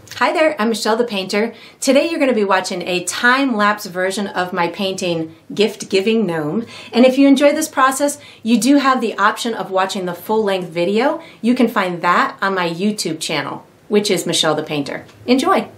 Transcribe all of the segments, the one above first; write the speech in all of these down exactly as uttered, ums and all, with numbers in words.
Hi there, I'm Michelle the Painter. Today you're going to be watching a time-lapse version of my painting Gift Giving Gnome. And if you enjoy this process, you do have the option of watching the full-length video. You can find that on my YouTube channel, which is Michelle the Painter. Enjoy!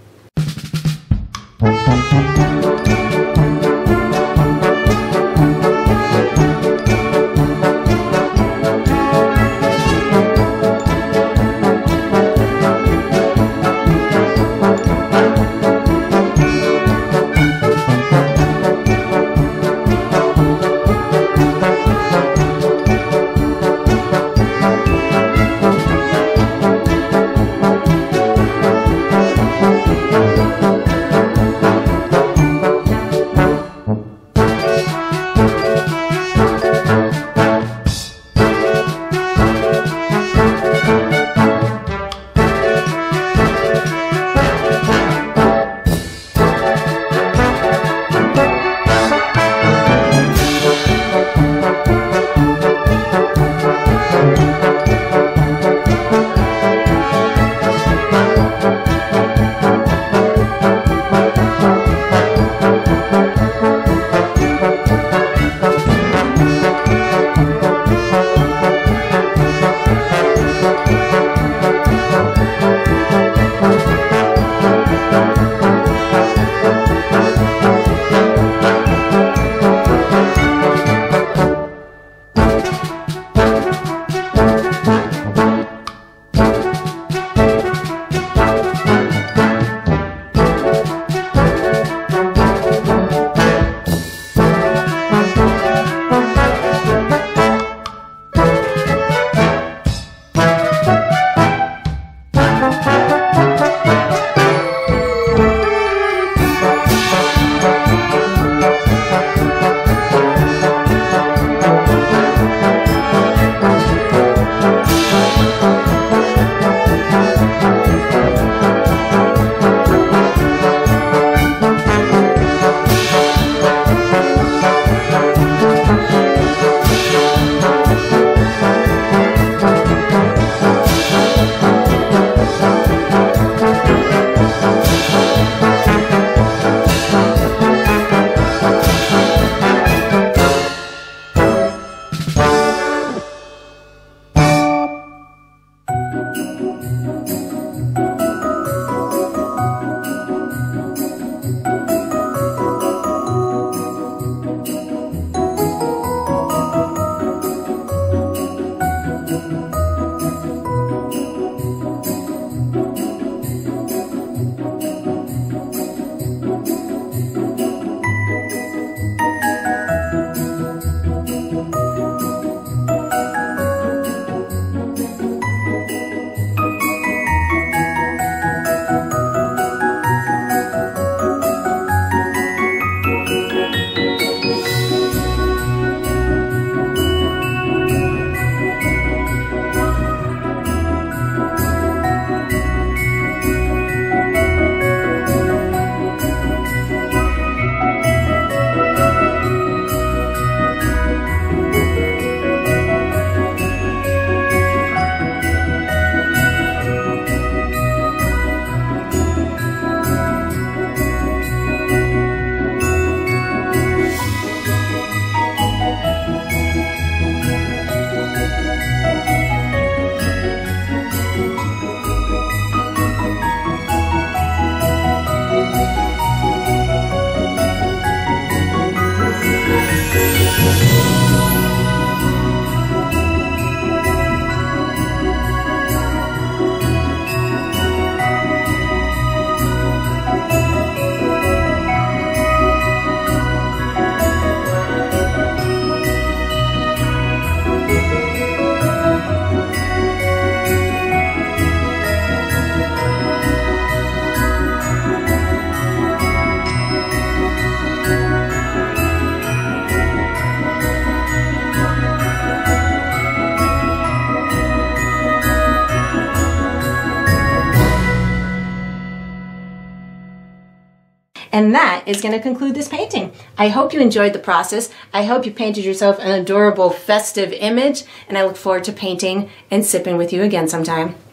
And that is going to conclude this painting. I hope you enjoyed the process. I hope you painted yourself an adorable festive image, and I look forward to painting and sipping with you again sometime.